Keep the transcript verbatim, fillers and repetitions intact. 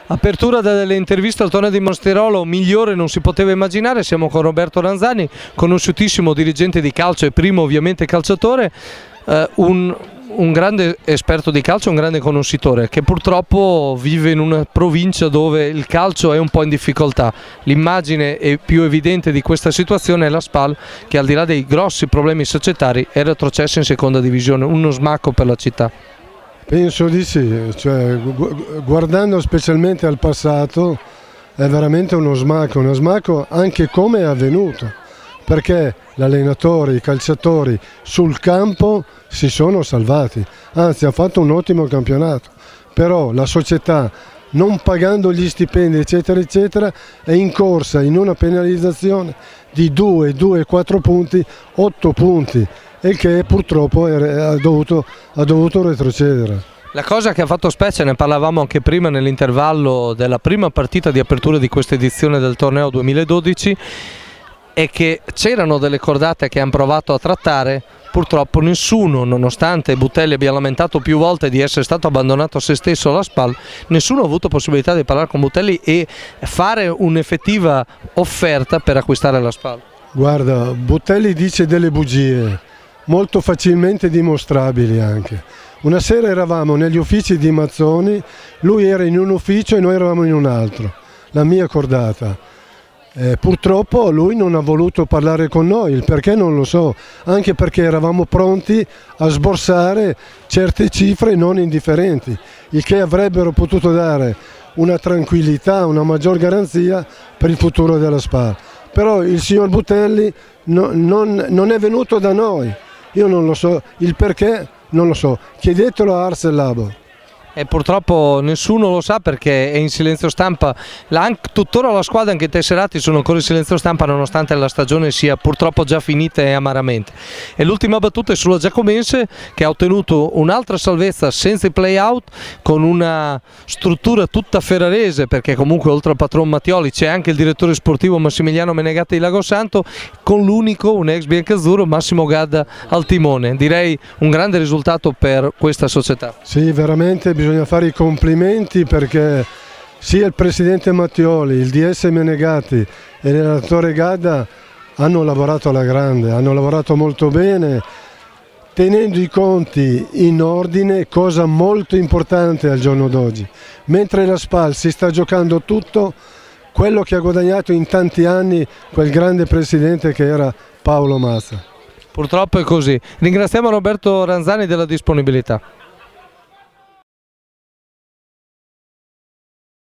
Apertura delle interviste al torneo di Monsterolo, migliore non si poteva immaginare. Siamo con Roberto Ranzani, conosciutissimo dirigente di calcio e primo ovviamente calciatore, eh, un, un grande esperto di calcio, un grande conoscitore che purtroppo vive in una provincia dove il calcio è un po' in difficoltà. L'immagine più evidente di questa situazione è la Spal, che al di là dei grossi problemi societari è retrocessa in seconda divisione, uno smacco per la città. Penso di sì, cioè, guardando specialmente al passato è veramente uno smacco, uno smacco anche come è avvenuto, perché l'allenatore, i calciatori sul campo si sono salvati, anzi ha fatto un ottimo campionato, però la società non pagando gli stipendi eccetera eccetera è in corsa in una penalizzazione di due, due, quattro punti, otto punti. E che purtroppo ha dovuto, ha dovuto retrocedere. La cosa che ha fatto specie, ne parlavamo anche prima nell'intervallo della prima partita di apertura di questa edizione del torneo duemiladodici, è che c'erano delle cordate che hanno provato a trattare, purtroppo nessuno, nonostante Butelli abbia lamentato più volte di essere stato abbandonato a se stesso alla Spal, nessuno ha avuto possibilità di parlare con Butelli e fare un'effettiva offerta per acquistare la Spal. Guarda, Butelli dice delle bugie molto facilmente dimostrabili anche. Una sera eravamo negli uffici di Mazzoni, lui era in un ufficio e noi eravamo in un altro, la mia cordata. Eh, purtroppo lui non ha voluto parlare con noi, il perché non lo so, anche perché eravamo pronti a sborsare certe cifre non indifferenti, il che avrebbero potuto dare una tranquillità, una maggior garanzia per il futuro della Spal. Però il signor Butelli no, non, non è venuto da noi. Io non lo so, il perché non lo so, chiedetelo a Ars Labo. E purtroppo nessuno lo sa perché è in silenzio stampa. La, tuttora la squadra, anche i tesserati sono ancora in silenzio stampa nonostante la stagione sia purtroppo già finita e amaramente. E l'ultima battuta è sulla Giacomense, che ha ottenuto un'altra salvezza senza i play out, con una struttura tutta ferrarese, perché comunque oltre al patron Mattioli c'è anche il direttore sportivo Massimiliano Menegatti di Lagosanto, con l'unico, un ex biancazzurro, Massimo Gadda al timone. Direi un grande risultato per questa società. Sì, veramente bisogna fare i complimenti, perché sia il presidente Mattioli, il D S Menegatti e l'allenatore Gadda hanno lavorato alla grande, hanno lavorato molto bene, tenendo i conti in ordine, cosa molto importante al giorno d'oggi. Mentre la Spal si sta giocando tutto quello che ha guadagnato in tanti anni quel grande presidente che era Paolo Mazza. Purtroppo è così. Ringraziamo Roberto Ranzani della disponibilità.